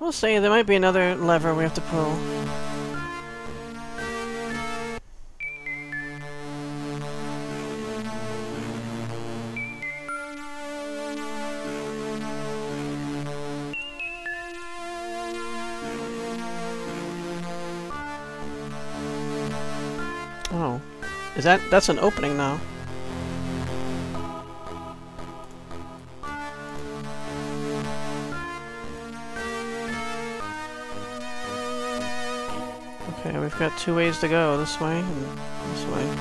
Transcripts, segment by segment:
We'll see. There might be another lever we have to pull. Oh. That's an opening now. Okay, we've got two ways to go, this way and this way.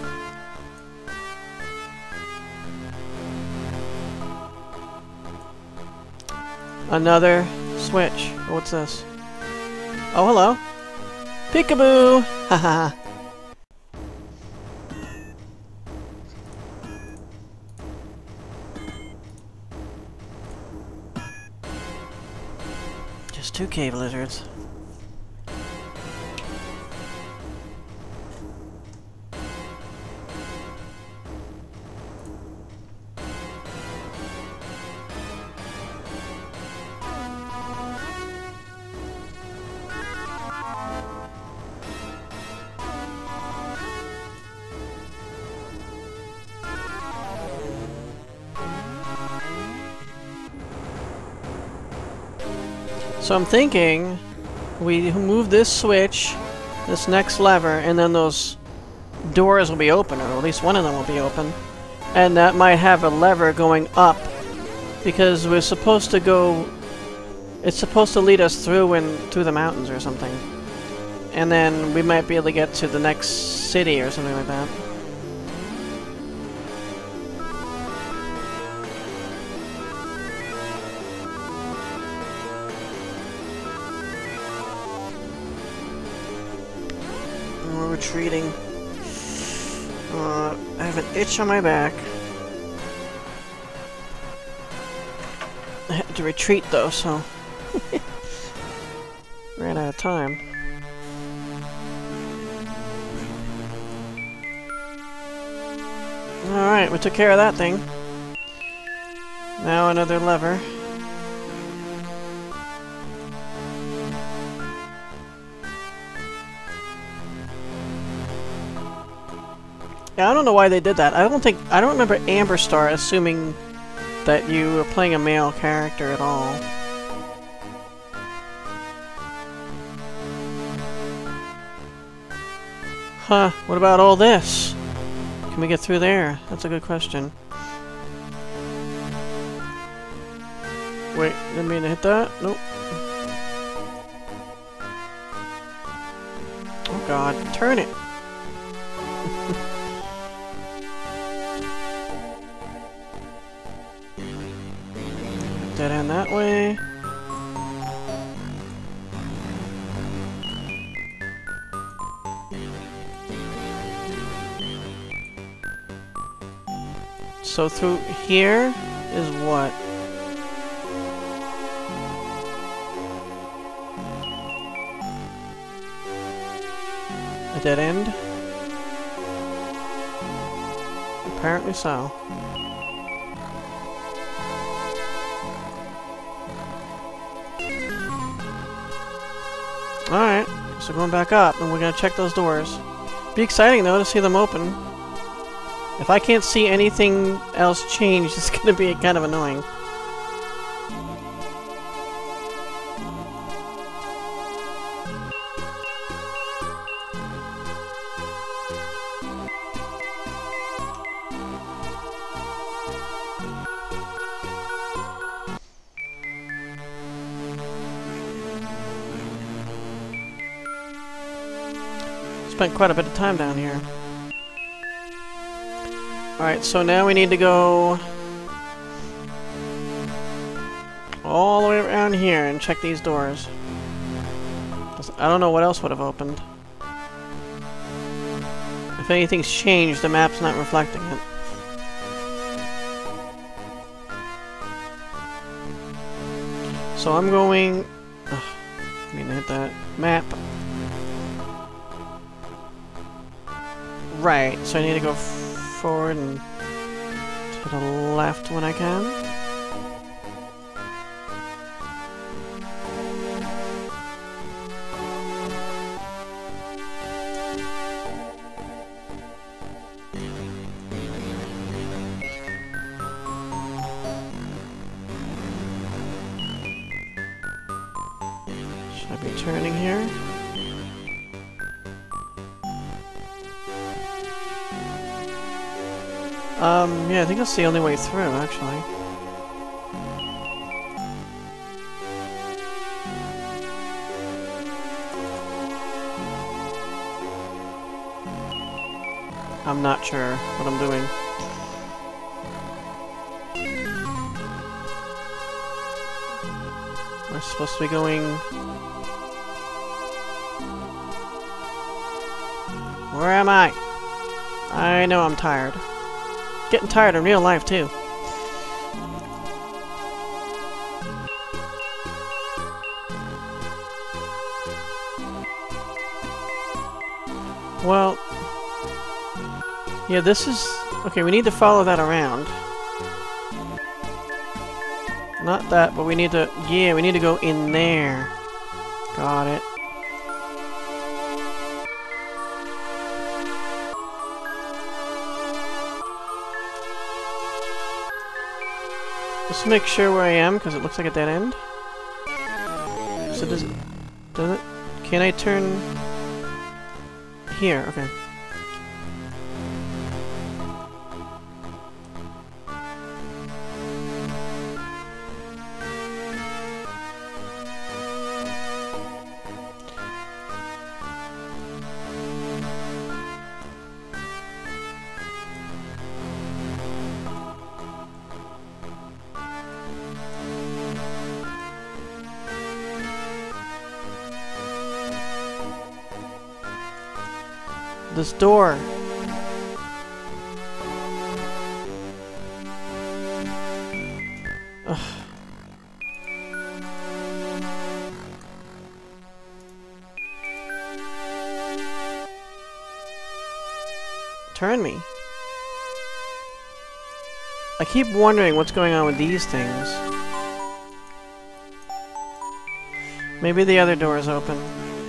Another switch. Oh, what's this? Oh, hello. Peekaboo! Haha. Just two cave lizards. So I'm thinking we move this switch, this next lever, and then those doors will be open, or at least one of them will be open. And that might have a lever going up, because we're supposed to go... It's supposed to lead us through the mountains or something. And then we might be able to get to the next city or something like that. Retreating. I have an itch on my back. I had to retreat though, so ran out of time. Alright, we took care of that thing. Now another lever. Yeah, I don't know why they did that. I don't remember Amber Star assuming that you were playing a male character at all. Huh, what about all this? Can we get through there? That's a good question. Wait, didn't mean to hit that? Nope. Oh god, turn it! Dead end that way. So through here is what? A dead end? Apparently so. Alright, so going back up, and we're gonna check those doors. Be exciting though to see them open. If I can't see anything else change, it's gonna be kind of annoying. Spent quite a bit of time down here. Alright, so now we need to go all the way around here and check these doors. I don't know what else would have opened. If anything's changed, the map's not reflecting it. So I'm going... I mean to hit that map. Right, so I need to go forward and to the left when I can. Should I be turning here? Yeah, I think that's the only way through, actually. I'm not sure what I'm doing. We're supposed to be going... Where am I? I know I'm tired. Getting tired in real life, too. Well... Yeah, this is... Okay, we need to follow that around. Not that, but we need to... Yeah, we need to go in there. Got it. Just make sure where I am, because it looks like a dead end. So does it... Can I turn... Here, okay. This door. Ugh. Turn me. I keep wondering what's going on with these things. Maybe the other door is open.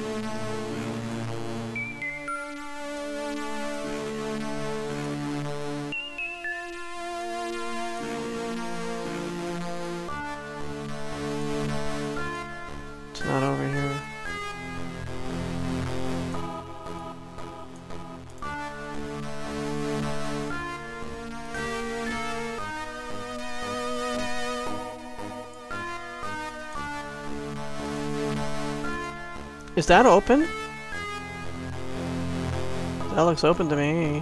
Not over here. Is that open? That looks open to me.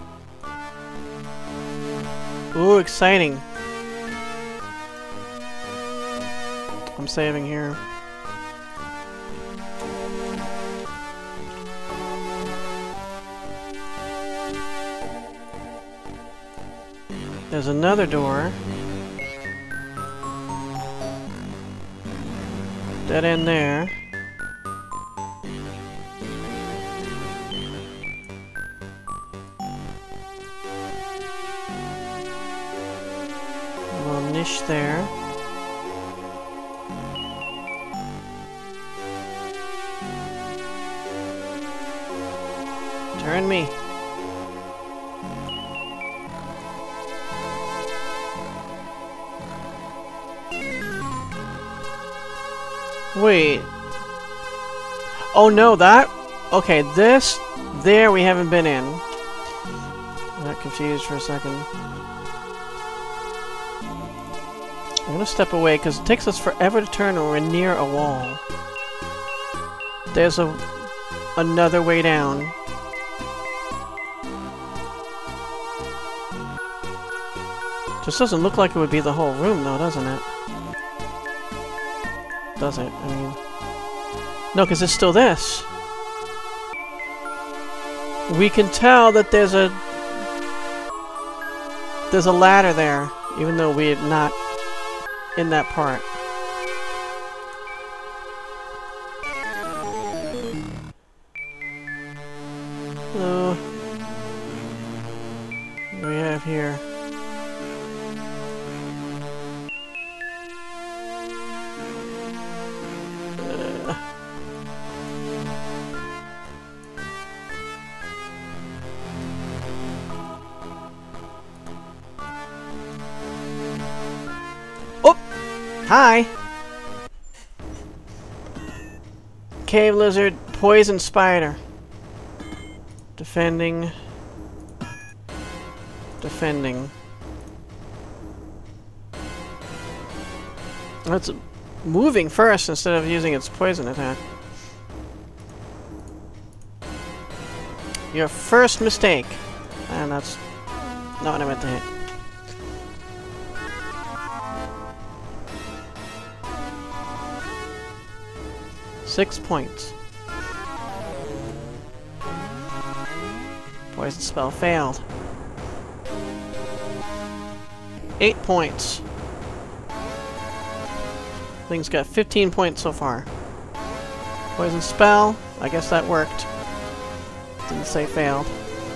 Ooh, exciting. I'm saving here. There's another door. Dead end there. A little niche there. Turn me. Wait. Oh no, that... Okay, this... There we haven't been in. I got confused for a second. I'm gonna step away, because it takes us forever to turn when we're near a wall. There's another way down. This doesn't look like it would be the whole room, though, doesn't it? Does it? I mean... No, because it's still this. We can tell that there's a ladder there, even though we're not in that part. So, what do we have here? Hi! cave lizard, poison spider. Defending. Defending. That's moving first instead of using its poison attack. Your first mistake. And that's not what I meant to hit. Six points. Poison spell failed. 8 points. Thing's got 15 points so far. Poison spell. I guess that worked. Didn't say failed.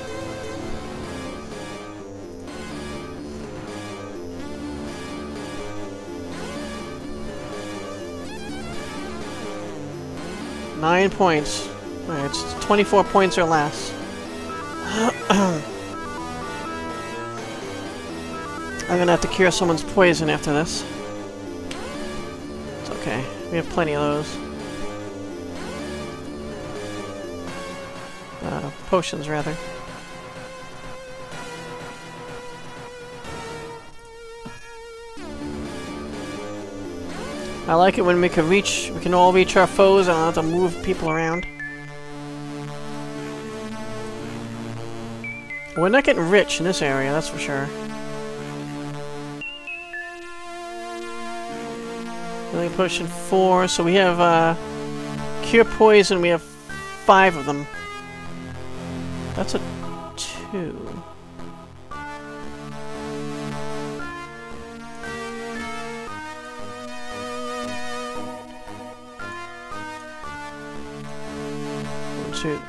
Nine points. Alright, it's 24 points or less. I'm gonna have to cure someone's poison after this. It's okay. We have plenty of those. Potions, rather. I like it when we can all reach our foes and not have to move people around. We're not getting rich in this area, that's for sure. Healing potion 4, so we have cure poison, we have 5 of them. That's a 2. Shoot.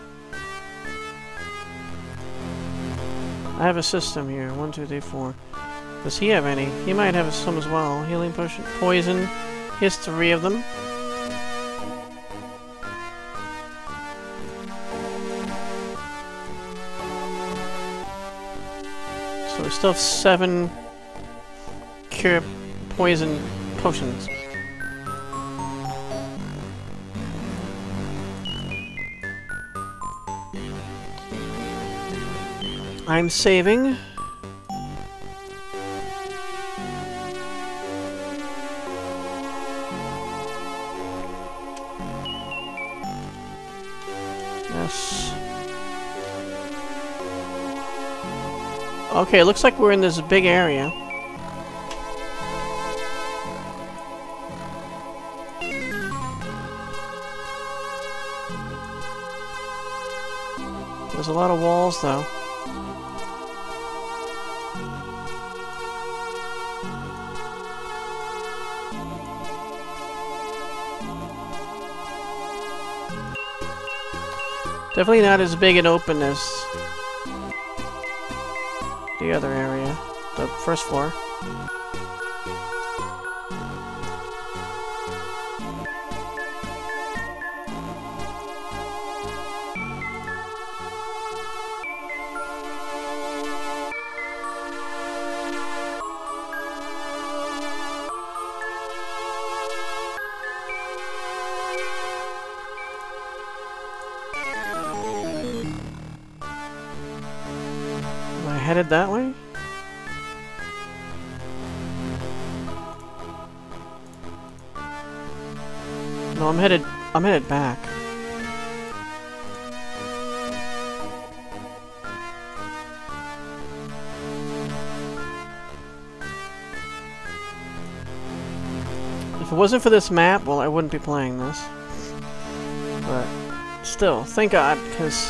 I have a system here. 1, 2, 3, 4. Does he have any? He might have some as well. Healing potion, poison. He has 3 of them. So we still have 7 cure poison potions. I'm saving. Yes. Okay, looks like we're in this big area. There's a lot of walls, though. Definitely not as big and open as the other area, the first floor. Headed that way? No, I'm headed back. If it wasn't for this map, well, I wouldn't be playing this. But still, thank God, because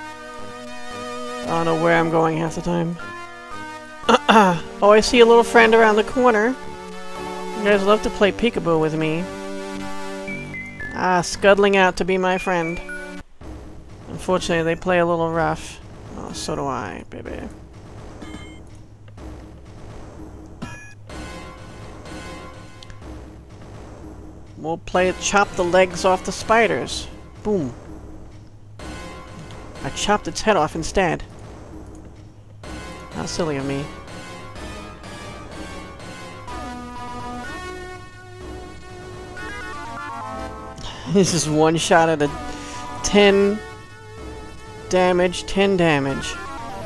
I don't know where I'm going half the time. Oh, I see a little friend around the corner. You guys love to play peekaboo with me. Ah, scuttling out to be my friend. Unfortunately, they play a little rough. Oh, so do I, baby. We'll play chop the legs off the spiders. Boom. I chopped its head off instead. How silly of me. This is one shot at a 10 damage, 10 damage.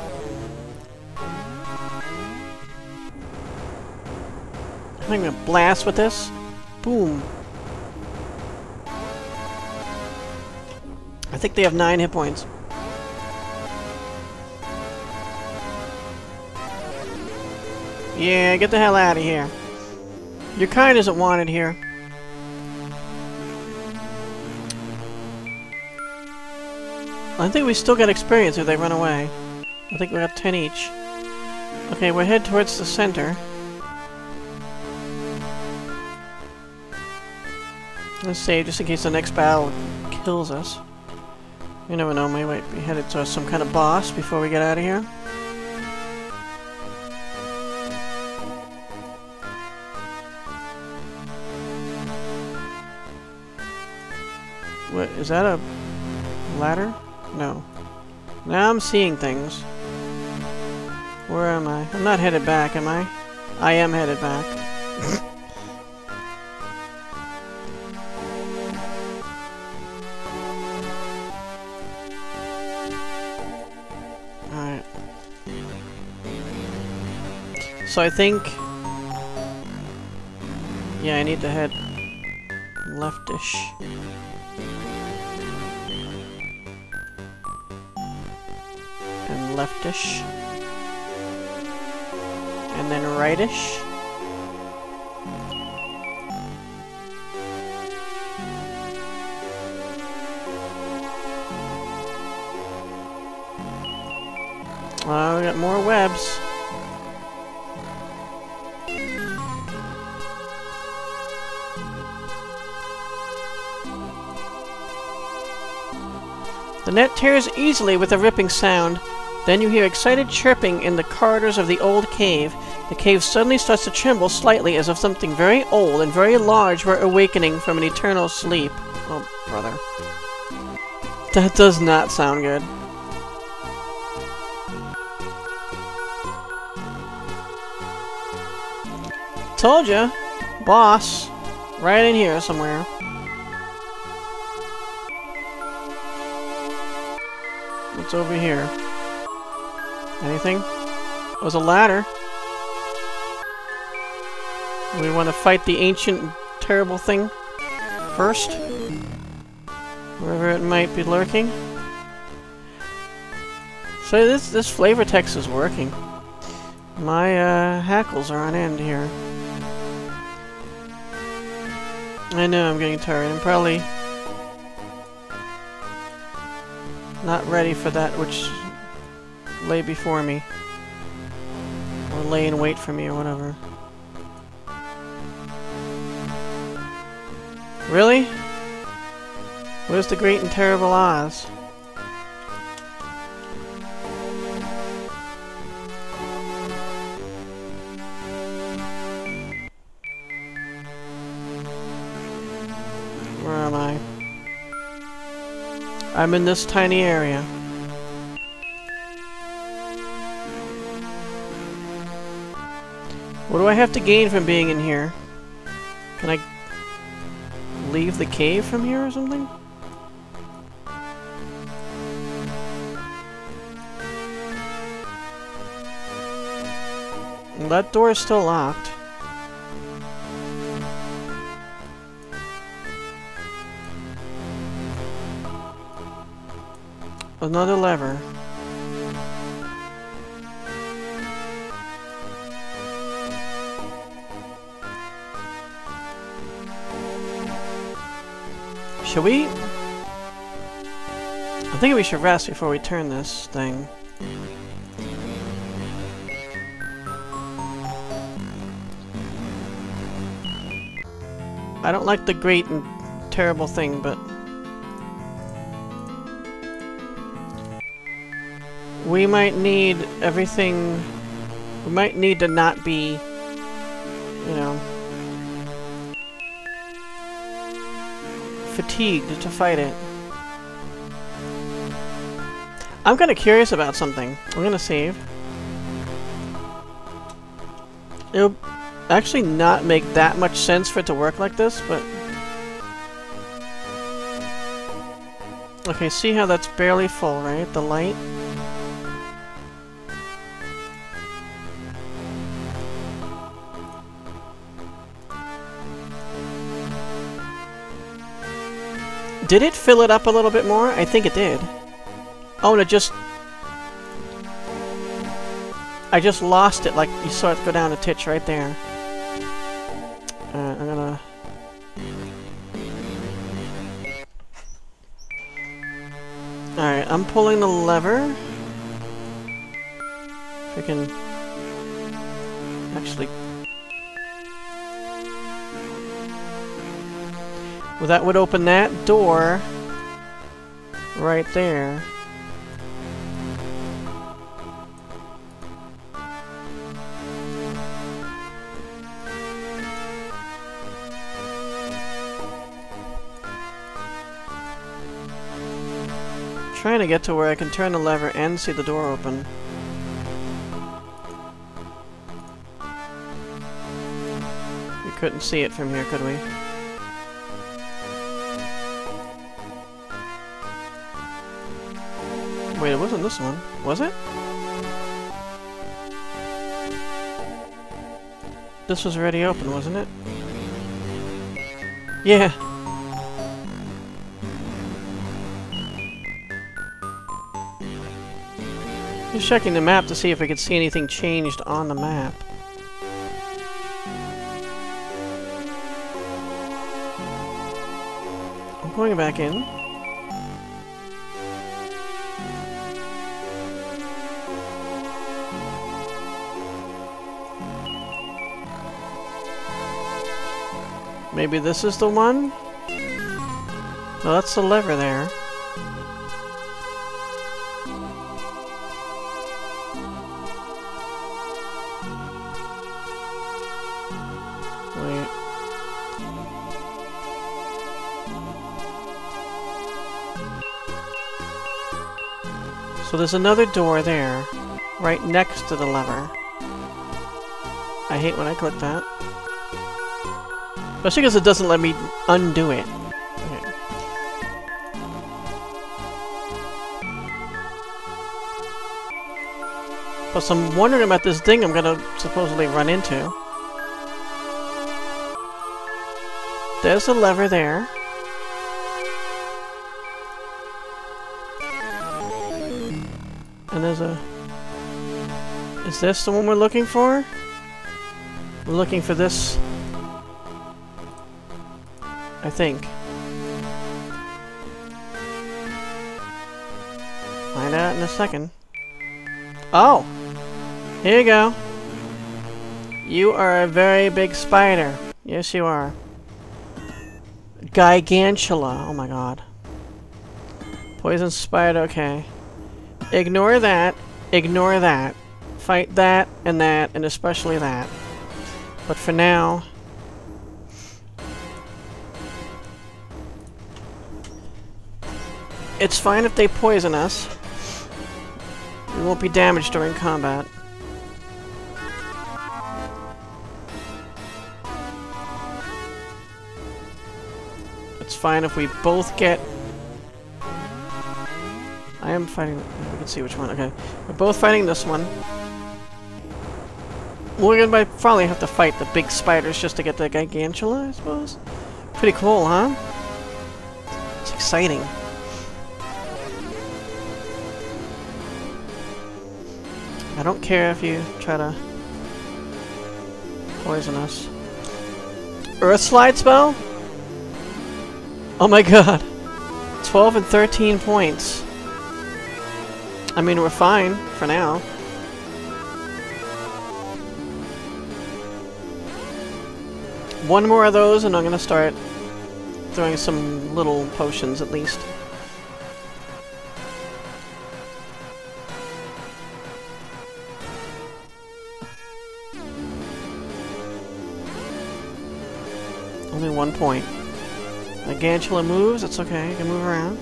I'm gonna blast with this. Boom. I think they have 9 hit points. Yeah, get the hell out of here. Your kind isn't wanted here. I think we still get experience if they run away. I think we got 10 each. Okay, we'll head towards the center. Let's save just in case the next battle kills us. You never know, we might be headed to some kind of boss before we get out of here. What, is that a ladder? No. Now I'm seeing things. Where am I? I'm not headed back, am I? I am headed back. Alright. So I think... yeah, I need to head leftish. And leftish. And then rightish. We got more webs. The net tears easily with a ripping sound. Then you hear excited chirping in the corridors of the old cave. The cave suddenly starts to tremble slightly as if something very old and very large were awakening from an eternal sleep. Oh, brother. That does not sound good. Told ya! Boss! Right in here somewhere. What's over here? Anything? Oh, there's a ladder. We want to fight the ancient, terrible thing first. Wherever it might be lurking. So this flavor text is working. My hackles are on end here. I know I'm getting tired. I'm probably not ready for that which lay before me. Or lay in wait for me or whatever. Really? Where's the great and terrible Oz? Where am I? I'm in this tiny area. What do I have to gain from being in here? Can I leave the cave from here or something? That door is still locked. Another lever. Should we? I think we should rest before we turn this thing. I don't like the great and terrible thing, but we might need everything. We might need to not be, you know, fatigued to fight it. I'm kind of curious about something. I'm gonna save. It'll actually not make that much sense for it to work like this, but Okay, see how that's barely full, right? The light. Did it fill it up a little bit more? I think it did. Oh, and it just... I just lost it, like you saw it go down a titch right there. I'm gonna... Alright, I'm pulling the lever. If I can... actually... Well, that would open that door right there. Trying to get to where I can turn the lever and see the door open. We couldn't see it from here, could we? Wait, it wasn't this one, was it? This was already open, wasn't it? Yeah. Just checking the map to see if we could see anything changed on the map. I'm going back in. Maybe this is the one? No, that's the lever there. Wait. So there's another door there, right next to the lever. I hate when I click that. Especially because it doesn't let me undo it. Okay. Plus, I'm wondering about this thing I'm gonna supposedly run into. There's a lever there. And there's a... Is this the one we're looking for? We're looking for this... I think. Find out in a second. Oh! Here you go. You are a very big spider. Yes, you are. Gigantula. Oh my god. Poison spider, okay. Ignore that. Ignore that. Fight that, and especially that. But for now... It's fine if they poison us. We won't be damaged during combat. It's fine if we both get... I am fighting... We can see which one. Okay. We're both fighting this one. We're gonna probably have to fight the big spiders just to get the Gigantula, I suppose? Pretty cool, huh? It's exciting. I don't care if you try to poison us. Earth Slide spell? Oh my god. 12 and 13 points. I mean, we're fine for now. One more of those and I'm gonna start throwing some little potions at least. Only 1 point. The Gigantula moves, it's okay, you can move around.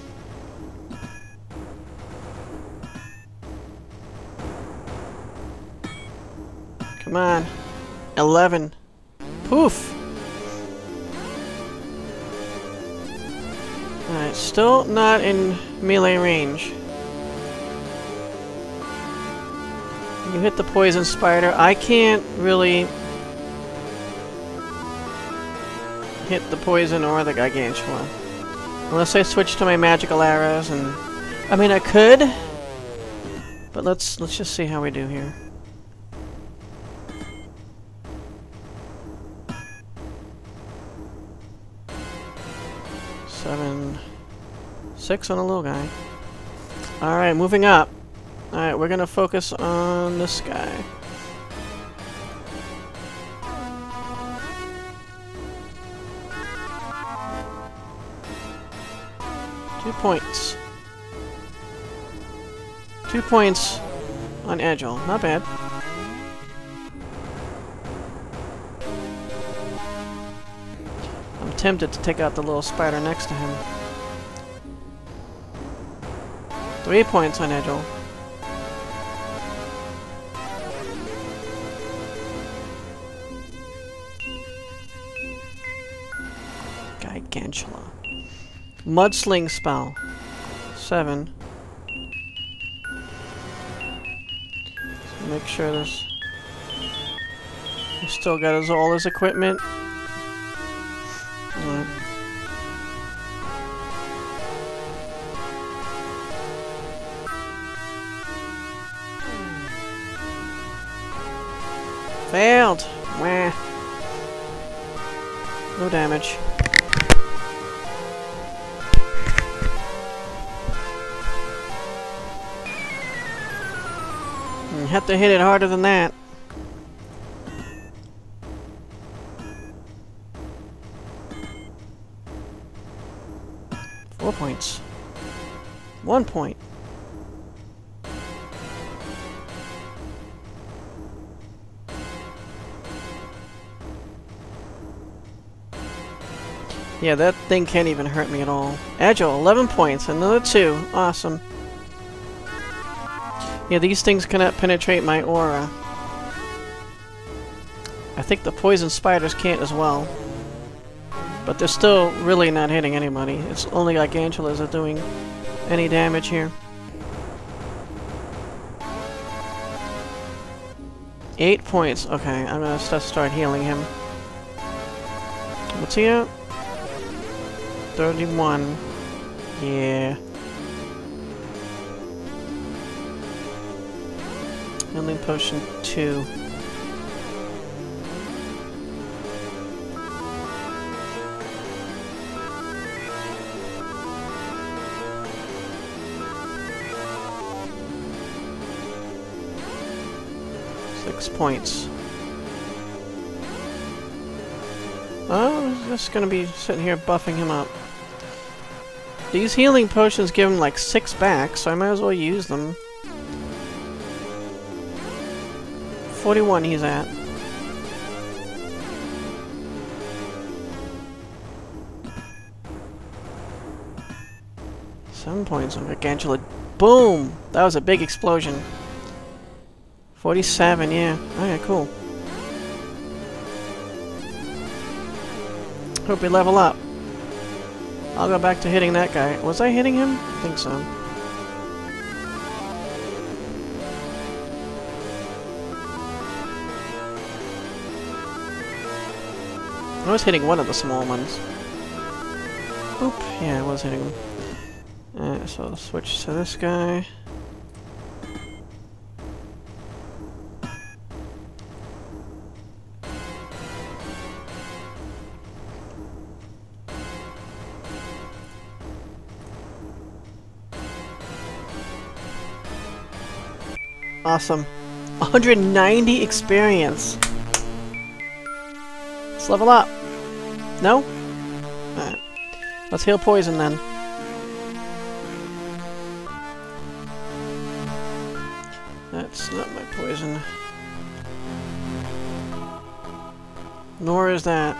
Come on. 11. Poof! Alright, still not in melee range. You hit the poison spider. I can't really hit the poison or the Gigantula. Unless I switch to my magical arrows, and I mean I could, but let's just see how we do here. Seven, 6 on a little guy. Alright, moving up. Alright, we're gonna focus on this guy. Two points. 2 points on Agile. Not bad. I'm tempted to take out the little spider next to him. 3 points on Agile. Gigantula. Mudsling spell. 7. So make sure this. He's still got all his equipment. Alright. Failed. Wah. No damage. You have to hit it harder than that. Four points. 1 point. Yeah, that thing can't even hurt me at all. Agile, 11 points. Another 2. Awesome. Yeah, these things cannot penetrate my aura. I think the poison spiders can't as well. But they're still really not hitting anybody. It's only Gigantulas that are doing any damage here. 8 points. Okay, I'm gonna start healing him. What's he at? 31. Yeah. Healing potion 2. Points. Oh, I'm just gonna be sitting here buffing him up. These healing potions give him like 6 back, so I might as well use them. 41 he's at. Seven points on Gigantula. Boom! That was a big explosion. 47, yeah. Okay, cool. Hope we level up. I'll go back to hitting that guy. Was I hitting him? I think so. I was hitting one of the small ones. Oop. Yeah, I was hitting him. Alright, so I'll switch to this guy. Awesome. 190 experience. Let's level up. No? Alright. Let's heal poison then. That's not my poison. Nor is that.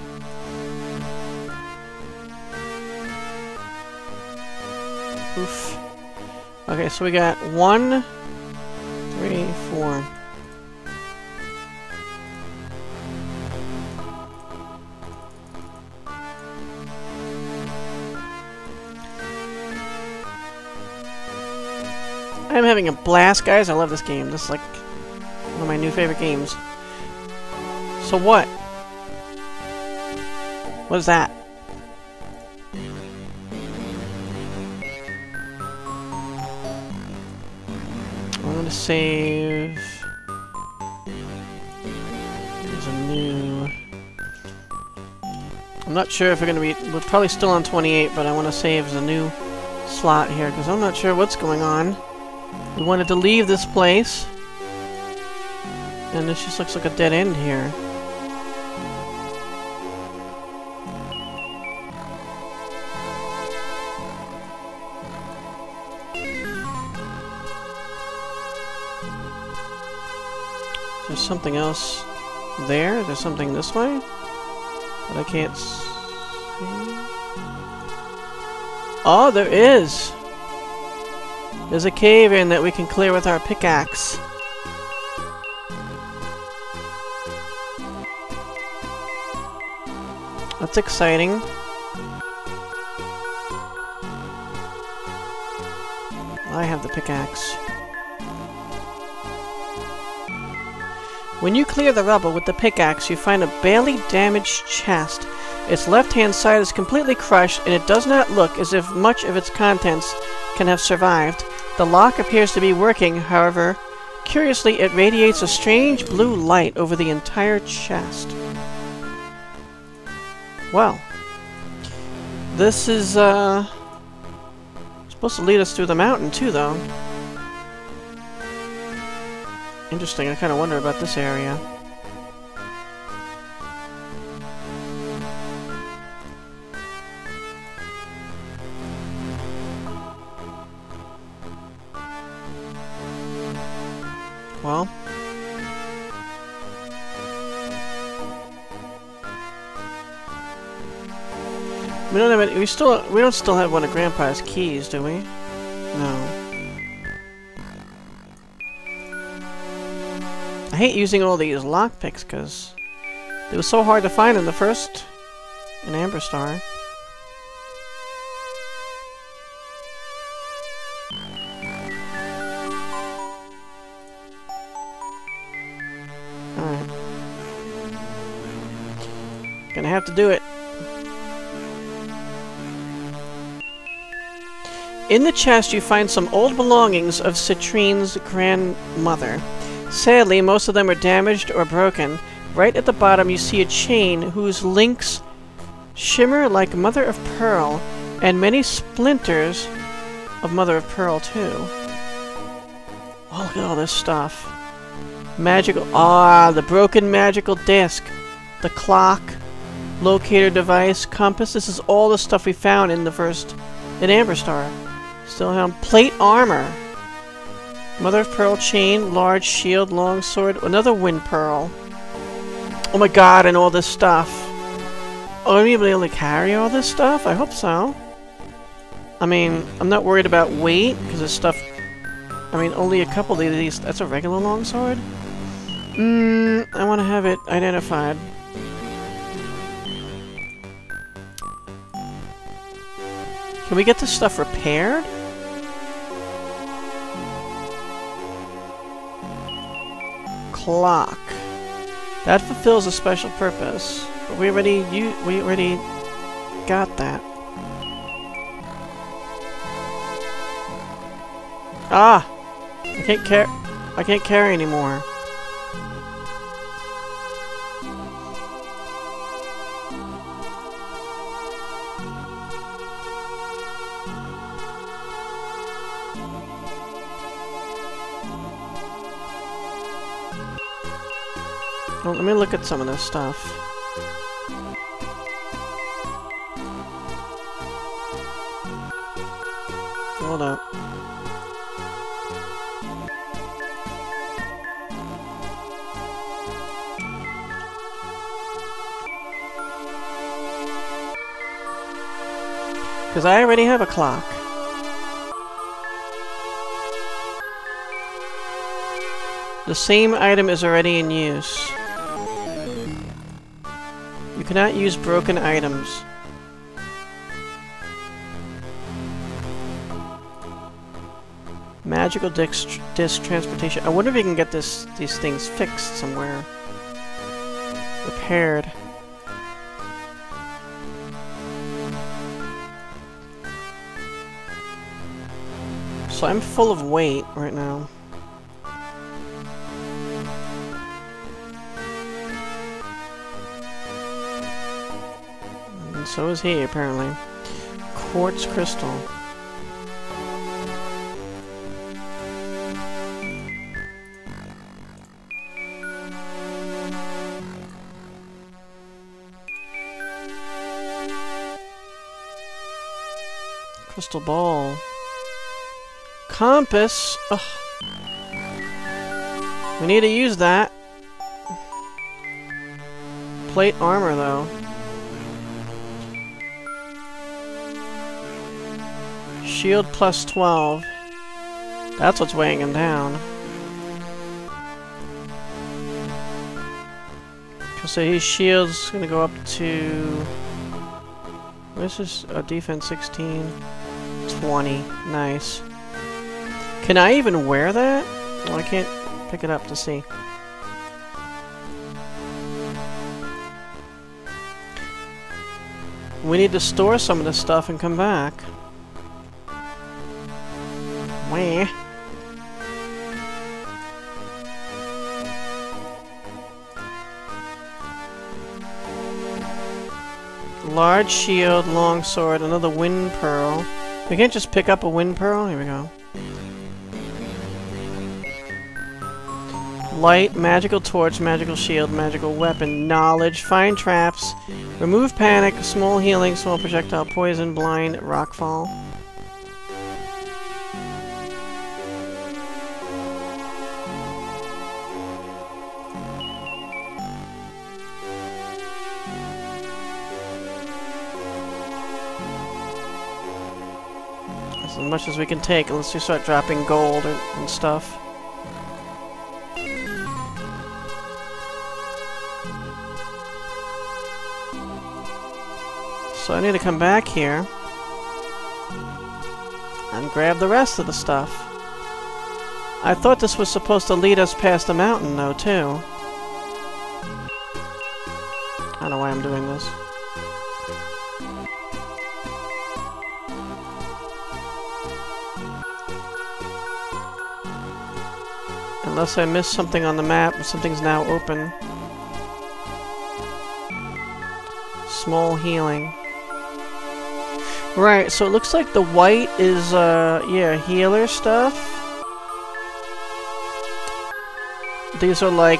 Oof. Okay, so we got 1, 3, 4. I'm having a blast, guys. I love this game. This is like one of my new favorite games. So what? What is that? I'm gonna save. There's a new. I'm not sure if we're gonna be. We're probably still on 28, but I want to save the new slot here because I'm not sure what's going on. We wanted to leave this place, and this just looks like a dead end here. There's something else there? There's something this way? That I can't see? Oh, there is! There's a cave-in that we can clear with our pickaxe. That's exciting. I have the pickaxe. When you clear the rubble with the pickaxe, you find a barely damaged chest. Its left-hand side is completely crushed, and it does not look as if much of its contents can have survived. The lock appears to be working, however, curiously it radiates a strange blue light over the entire chest. Well, this is supposed to lead us through the mountain too, though. Interesting, I kind of wonder about this area. Well, we don't have any, we don't still have one of Grandpa's keys, do we? No. I hate using all these lockpicks because it was so hard to find in the first in Amber Star. Alright. Gonna have to do it. In the chest you find some old belongings of Citrine's grandmother. Sadly, most of them are damaged or broken. Right at the bottom you see a chain whose links shimmer like mother of pearl, and many splinters of mother of pearl too. Oh, look at all this stuff. Magical... Ah, the broken magical disc. The clock. Locator device. Compass. This is all the stuff we found in the first... in Amber Star. Still have plate armor. Mother of pearl chain. Large shield. Long sword. Another wind pearl. Oh my god, and all this stuff. Oh, am I able to carry all this stuff? I hope so. I mean, I'm not worried about weight, because this stuff... I mean, only a couple of these... That's a regular longsword? I want to have it identified. Can we get this stuff repaired? Clock. That fulfills a special purpose. But we already got that. Ah! I can't carry anymore. Well, let me look at some of this stuff. Hold up. Because I already have a clock. The same item is already in use. You cannot use broken items. Magical disc transportation. I wonder if you can get these things fixed somewhere. Repaired. So I'm full of weight right now. And so is he, apparently. Quartz crystal. Crystal ball. Compass. Ugh. We need to use that. Plate armor, though. Shield plus 12. That's what's weighing him down. So his shield's gonna go up to... This is a defense 16. 20. Nice. Can I even wear that? Well, I can't pick it up to see. We need to store some of this stuff and come back. Wah. Large shield, long sword, another wind pearl. We can't just pick up a wind pearl? Here we go. Light, magical torch, magical shield, magical weapon, knowledge, find traps, remove panic, small healing, small projectile, poison, blind, rockfall. As much as we can take, unless we start dropping gold and stuff. So I need to come back here and grab the rest of the stuff. I thought this was supposed to lead us past the mountain, though, too. I don't know why I'm doing this. Unless I missed something on the map, something's now open. Small healing. Right, so it looks like the white is, yeah, healer stuff. These are like,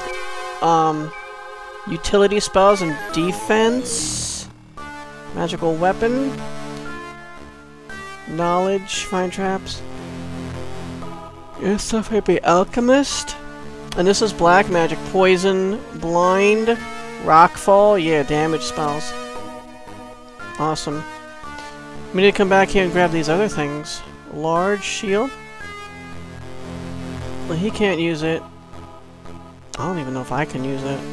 utility spells and defense. Magical weapon. Knowledge, find traps. This stuff might be alchemist. And this is black magic. Poison, blind, rockfall. Yeah, damage spells. Awesome. We need to come back here and grab these other things. Large shield. Well, he can't use it. I don't even know if I can use it.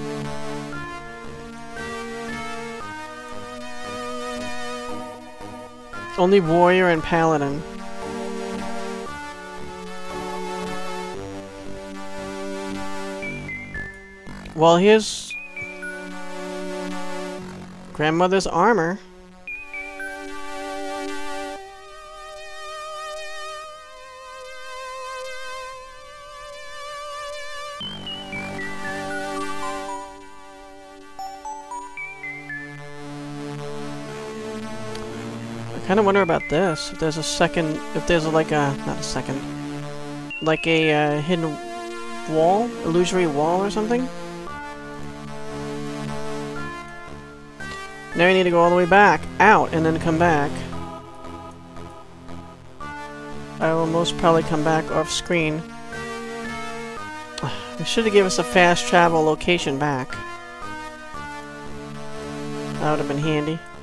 Only warrior and paladin. Well, here's grandmother's armor. I kind of wonder about this. If there's a second, if there's like a, not a second, like a hidden wall, illusory wall or something. Now you need to go all the way back, out, and then come back. I will most probably come back off screen. They should have given us a fast travel location back. That would have been handy.